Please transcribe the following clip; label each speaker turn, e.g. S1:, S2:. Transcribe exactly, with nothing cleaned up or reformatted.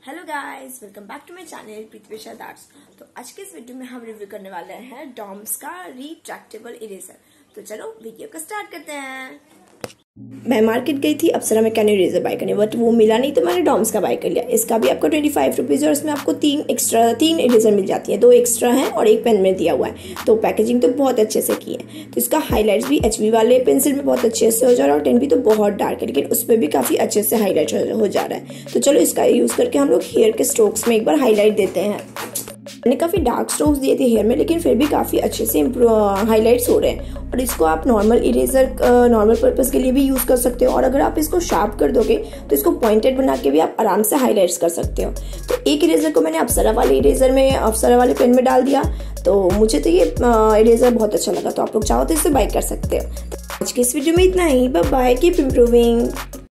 S1: Hello guys, welcome back to my channel Preeti Prasad arts. तो आज के इस वीडियो में हम रिव्यू करने वाले हैं डॉम्स का रिट्रैक्टेबल इरेजर। तो चलो वीडियो को स्टार्ट करते हैं। मैं मार्केट गई थी अप्सरा में कैन इरेजर बाय करने, बट वो मिला नहीं तो मैंने डॉम्स का बाय कर लिया। इसका भी आपको ट्वेंटी फाइव रुपीज़ और इसमें आपको तीन एक्स्ट्रा तीन इरेजर मिल जाती है। दो एक्स्ट्रा हैं और एक पेन में दिया हुआ है। तो पैकेजिंग तो बहुत अच्छे से की है। तो इसका हाईलाइट्स भी एच बी वाले पेंसिल में बहुत अच्छे से हो जा रहा है और टेन भी तो बहुत डार्क है, लेकिन उस पर भी काफ़ी अच्छे से हाईलाइट हो जा रहा है। तो चलो इसका यूज़ करके हम लोग हेयर के स्ट्रोक्स में एक बार हाईलाइट देते हैं। मैंने काफ़ी डार्क स्ट्रोक्स दिए थे हेयर में, लेकिन फिर भी काफ़ी अच्छे से हाईलाइट्स हो रहे हैं। और इसको आप नॉर्मल इरेजर नॉर्मल पर्पस के लिए भी यूज़ कर सकते हो, और अगर आप इसको शार्प कर दोगे तो इसको पॉइंटेड बना के भी आप आराम से हाईलाइट्स कर सकते हो। तो एक इरेजर को मैंने अप्सरा वाले इरेजर में अप्सरा वाले पेन में डाल दिया। तो मुझे तो ये इरेजर बहुत अच्छा लगा, तो आप लोग चाहो तो इसे बाय कर सकते हो। आज के इस वीडियो में इतना ही। Bye bye, keep improving.